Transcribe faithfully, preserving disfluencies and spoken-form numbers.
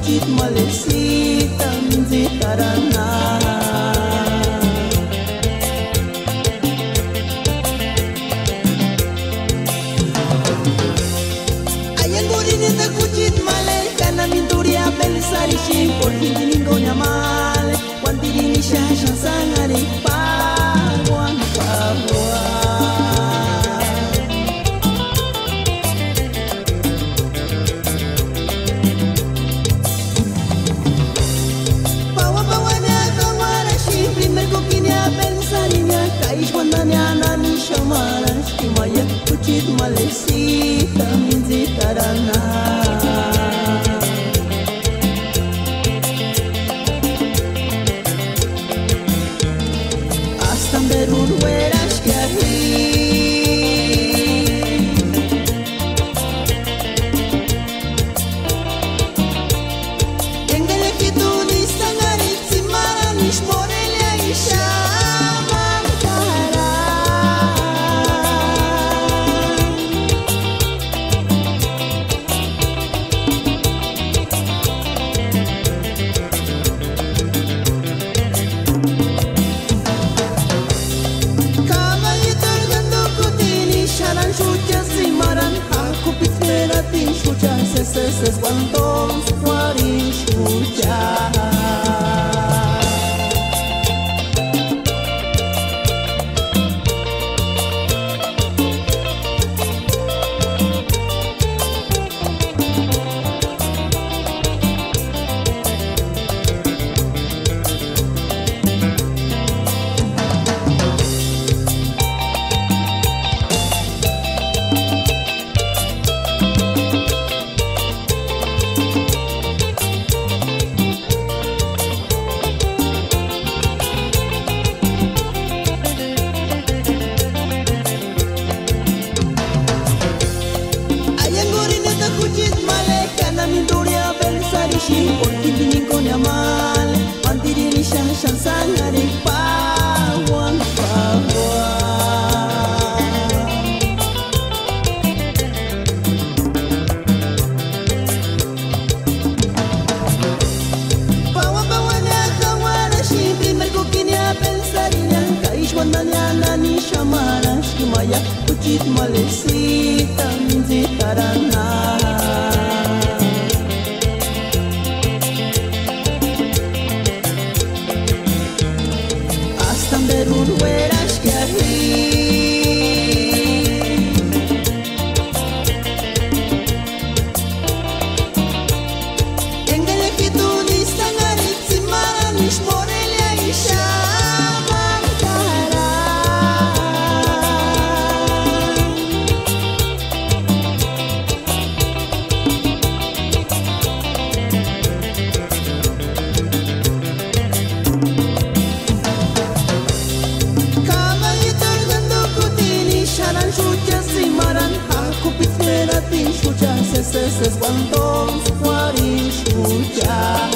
kucit malesita minzitarana. Ayan gurinita kucit male kana minturia pensari shin por hindiningo nyamale wandirini shasha sangari paguan paguan. Kucit malesita minzitarana. Hasta berun weras kiahi engele kitu ni sangari simara nish morelia isha. Ses guantos warin shuja. Por hindiningo nyamal wandirini shashan sangari paguan paguan. Paguan paguan ya kawana shi primer kukinya pensarinya kaish wandanya nani shamara shimaya kucit malesita minzitarana. Berun weras kiahi engele kitu ni sangari simara nish morelia isha mangkara. Ses guantos warin shuja.